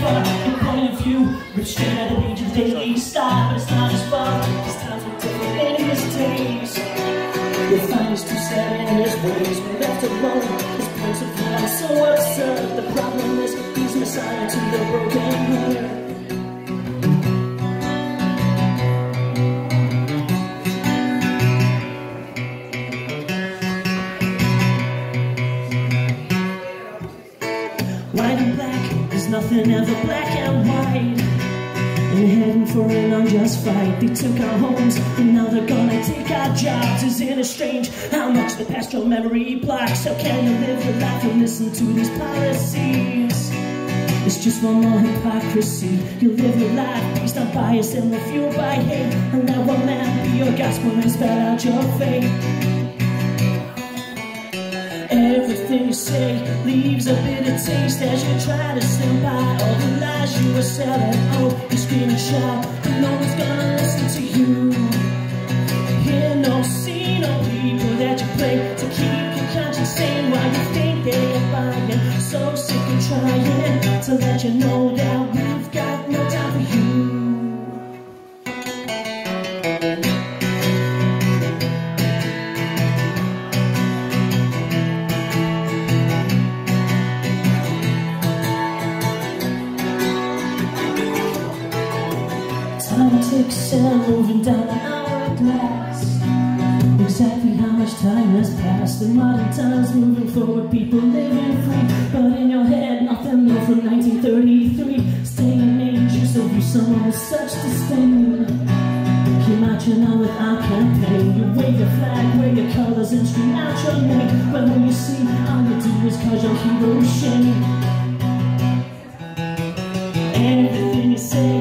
far. Your point of view, ripped straight out of the ancient daily style. But it's not his fault, his times were different in his days. You'll find he's too sad in his ways. We're left alone, his points of view are so absurd. The problem is, he's Messiah to the broken heart. White and black, there's nothing ever black and white. And heading for an unjust fight. They took our homes, and now they're gonna take our jobs. Isn't it strange how much the past your memory blocks? How can you live your life and listen to these policies? It's just one more hypocrisy. You live your life based on bias and fueled by hate. And let one man be your gospel and spell out your fate. Everything you say leaves a bitter taste as you try to stand by all the lies you were selling. Oh, you scream and shout, but no one's gonna listen to you. Hear no, see no people that you play to keep your conscience sane while you think they're buying. So sick of trying to let you know that we've got no time for you. Politics and moving down an hourglass. Exactly how much time has passed. In modern times, moving forward, people living free. But in your head, nothing new from 1933. Staying ages of you, someone with such disdain. Keep marching on with our campaign. You wave your flag, wave your colors, and scream out your name. But when you see, all you do is cause your hero's shame. Everything you say